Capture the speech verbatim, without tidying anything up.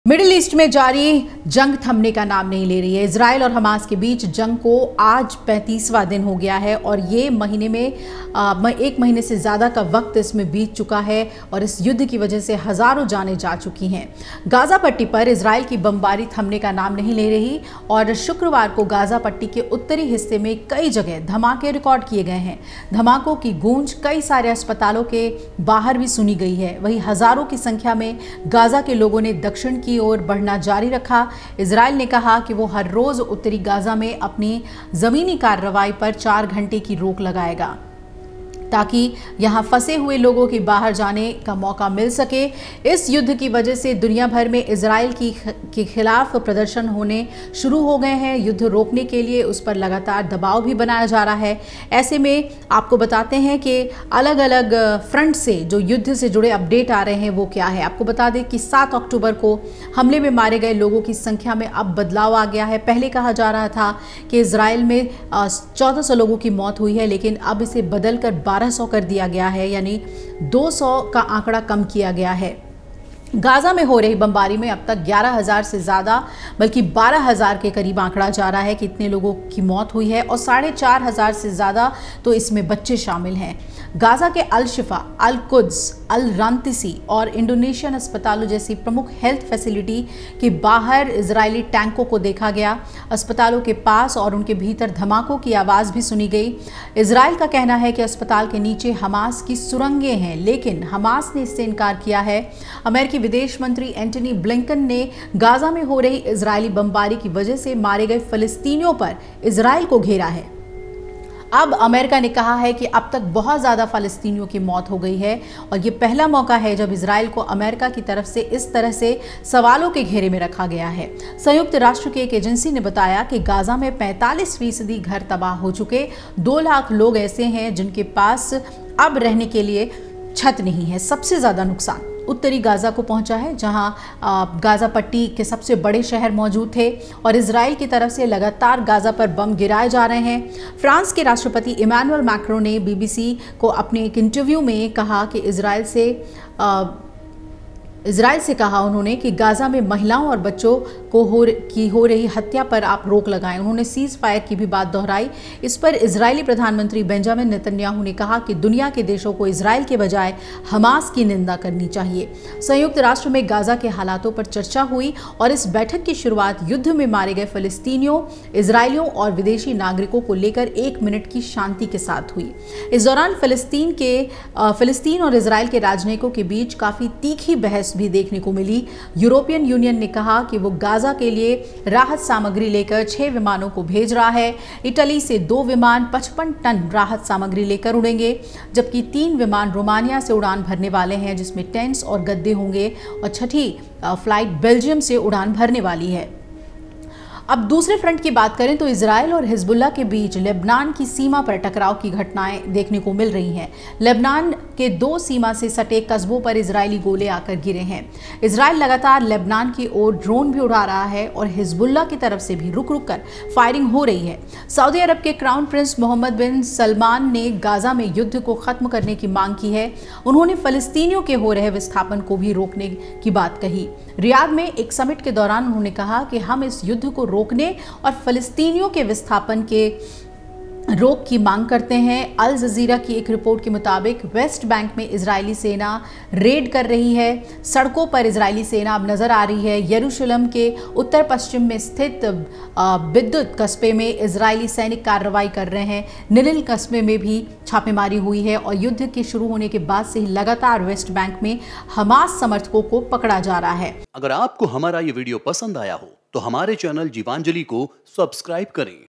Middle east में जारी जंग थमने का नाम नहीं ले रही है। इजराइल और हमास के बीच जंग को आज पैंतीसवां दिन हो गया है और ये महीने में आ, एक महीने से ज़्यादा का वक्त इसमें बीत चुका है और इस युद्ध की वजह से हज़ारों जानें जा चुकी हैं। गाज़ा पट्टी पर इजराइल की बमबारी थमने का नाम नहीं ले रही और शुक्रवार को गाज़ा पट्टी के उत्तरी हिस्से में कई जगह धमाके रिकॉर्ड किए गए हैं। धमाकों की गूंज कई सारे अस्पतालों के बाहर भी सुनी गई है। वहीं हज़ारों की संख्या में गाज़ा के लोगों ने दक्षिण की ओर बढ़ना जारी रखा। इजराइल ने कहा कि वो हर रोज उत्तरी गाजा में अपनी जमीनी कार्रवाई पर चार घंटे की रोक लगाएगा ताकि यहां फंसे हुए लोगों के बाहर जाने का मौका मिल सके। इस युद्ध की वजह से दुनिया भर में इजराइल की के खिलाफ प्रदर्शन होने शुरू हो गए हैं। युद्ध रोकने के लिए उस पर लगातार दबाव भी बनाया जा रहा है। ऐसे में आपको बताते हैं कि अलग अलग फ्रंट से जो युद्ध से जुड़े अपडेट आ रहे हैं वो क्या है। आपको बता दें कि सात अक्टूबर को हमले में मारे गए लोगों की संख्या में अब बदलाव आ गया है। पहले कहा जा रहा था कि इजराइल में चौदह सौ लोगों की मौत हुई है, लेकिन अब इसे बदलकर बारह सौ कर दिया गया है, यानी दो सौ का आंकड़ा कम किया गया है। गाजा में हो रही बमबारी में अब तक ग्यारह हज़ार से ज़्यादा बल्कि बारह हज़ार के करीब आंकड़ा जा रहा है कि इतने लोगों की मौत हुई है और साढ़े चार हज़ार से ज़्यादा तो इसमें बच्चे शामिल हैं। गाजा के अल शिफा, अल कुद्स, अल रांतिसी और इंडोनेशियन अस्पतालों जैसी प्रमुख हेल्थ फैसिलिटी के बाहर इजरायली टैंकों को देखा गया। अस्पतालों के पास और उनके भीतर धमाकों की आवाज़ भी सुनी गई। इजराइल का कहना है कि अस्पताल के नीचे हमास की सुरंगें हैं, लेकिन हमास ने इससे इनकार किया है। अमेरिकी विदेश मंत्री एंटनी ब्लिंकन ने गाजा में हो रही इजरायली बमबारी की वजह से मारे गए फिलिस्तीनियों पर इजराइल को घेरा है। अब अमेरिका ने कहा है कि अब तक बहुत ज़्यादा फ़लस्तीनियों की मौत हो गई है और ये पहला मौका है जब इजराइल को अमेरिका की तरफ से इस तरह से सवालों के घेरे में रखा गया है। संयुक्त राष्ट्र की एक एजेंसी ने बताया कि गाजा में पैंतालीस फीसदी घर तबाह हो चुके, दो लाख लोग ऐसे हैं जिनके पास अब रहने के लिए छत नहीं है। सबसे ज़्यादा नुकसान उत्तरी गाजा को पहुंचा है, जहां गाजा पट्टी के सबसे बड़े शहर मौजूद थे और इजराइल की तरफ से लगातार गाजा पर बम गिराए जा रहे हैं। फ्रांस के राष्ट्रपति इमैनुअल मैक्रों ने बीबीसी को अपने एक इंटरव्यू में कहा कि इजराइल से आ, इजराइल से कहा उन्होंने कि गाजा में महिलाओं और बच्चों को हो की हो रही हत्या पर आप रोक लगाएं। उन्होंने सीज फायर की भी बात दोहराई। इस पर इजरायली प्रधानमंत्री बेंजामिन नेतन्याहू ने कहा कि दुनिया के देशों को इजराइल के बजाय हमास की निंदा करनी चाहिए। संयुक्त राष्ट्र में गाजा के हालातों पर चर्चा हुई और इस बैठक की शुरुआत युद्ध में मारे गए फिलिस्तीनियों, इजरायलियों और विदेशी नागरिकों को लेकर एक मिनट की शांति के साथ हुई। इस दौरान फिलिस्तीन के फिलिस्तीन और इजराइल के राजनयिकों के बीच काफी तीखी बहस भी देखने को मिली। यूरोपियन यूनियन ने कहा कि वो गाजा के लिए राहत सामग्री लेकर छह विमानों को भेज रहा है। इटली से दो विमान पचपन टन राहत सामग्री लेकर उड़ेंगे, जबकि तीन विमान रोमानिया से उड़ान भरने वाले हैं, जिसमें टेंट्स और गद्दे होंगे और छठी फ्लाइट बेल्जियम से उड़ान भरने वाली है। अब दूसरे फ्रंट की बात करें तो इजराइल और हिजबुल्लाह के बीच लेबनान की सीमा पर टकराव की घटनाएं देखने को मिल रही हैं। लेबनान के दो सीमा से सटे कस्बों पर इजरायली गोले आकर गिरे हैं। इजराइल लगातार लेबनान की ओर ड्रोन भी उड़ा रहा है और हिजबुल्लाह की तरफ से भी रुक रुक कर फायरिंग हो रही है। सऊदी अरब के क्राउन प्रिंस मोहम्मद बिन सलमान ने गाजा में युद्ध को खत्म करने की मांग की है। उन्होंने फिलिस्तीनियों के हो रहे विस्थापन को भी रोकने की बात कही। रियाद में एक समिट के दौरान उन्होंने कहा कि हम इस युद्ध को रोकने और फिलिस्तीनियों के विस्थापन के रोक की मांग करते हैं। अल जजीरा की एक रिपोर्ट के मुताबिक वेस्ट बैंक में इजरायली सेना रेड कर रही है। सड़कों पर इजरायली सेना अब नजर आ रही है। यरूशलेम के उत्तर पश्चिम में स्थित बिद्दुत कस्बे में इजरायली सैनिक कार्रवाई कर रहे हैं। निनिल कस्बे में भी छापेमारी हुई है और युद्ध के शुरू होने के बाद से ही लगातार वेस्ट बैंक में हमास समर्थकों को पकड़ा जा रहा है। अगर आपको हमारा ये वीडियो पसंद आया हो तो हमारे चैनल जीवांजलि को सब्सक्राइब करें।